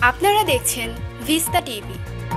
আপনারা দেখছেন vista TV.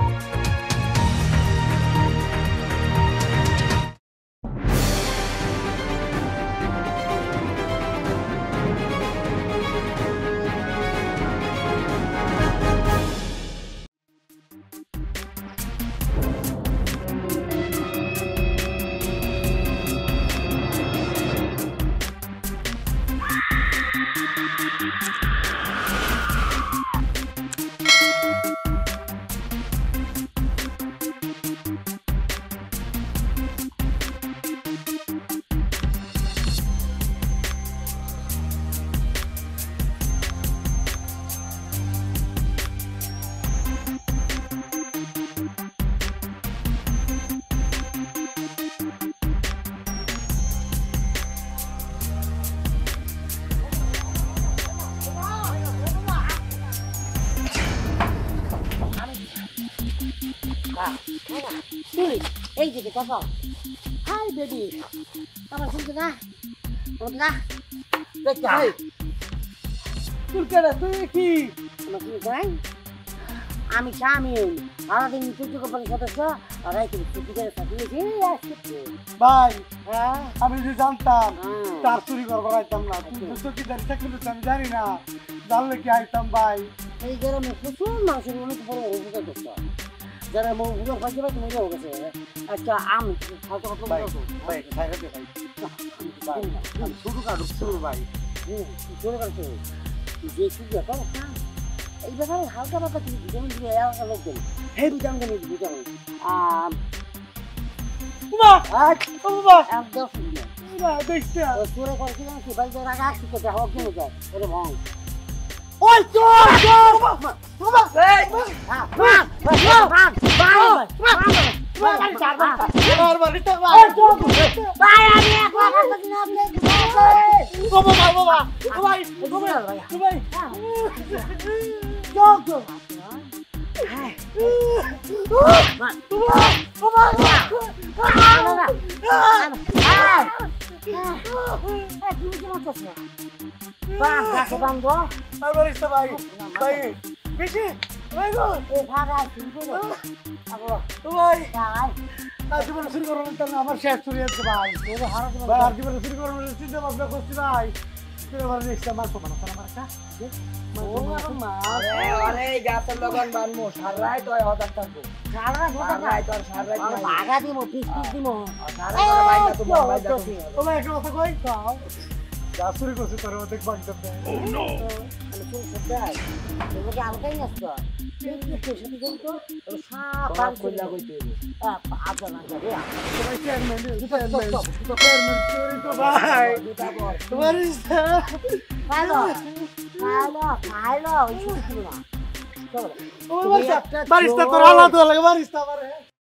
এই যে কথা হাই বেবি আমার শুনছে না না আমি শামিল সারাদিন চুক্তি কোম্পানির সদস্য আর চুক্তি করে থাকিয়েছি ভাই হ্যাঁ আমি যদি জানতাম তার চুরি করবো আইতাম না। তুমি চৌকিদারি চাকরি আমি জানি না, জানলে কি আইতাম ভাই। এই গ্রামে প্রচুর মানুষের অনেক বড় অভিযোগ করতো যারা মুখের পাশে পাশে মজা হয়ে গেছে। আচ্ছা আমি ভাই ভাই ভাই ভাই আমি শুরু কাটুক শুরু ভাই শুরু করছো যে কি ব্যাপার এই ব্যাপারে হালকা ব্যাপার তুমি ভিটামিন দিয়ে এলাকা লোকজন হে ভিটামিন দিয়ে ভিটামিন একদম দেখতে চোরে করছি না কি ভাই যারা আগে আসছে তো হোক কিনে যায় ওরে ভাই ওই চোর আমার শেষ চুরি আছে ভাই। আর জীবনে চুরি করবো চিন্তা ভাবনা করছি ভাই। চুরি করছি তোর অনেক বাগদাম বারিস্তা তোর আলাদা লাগে বারিস্তা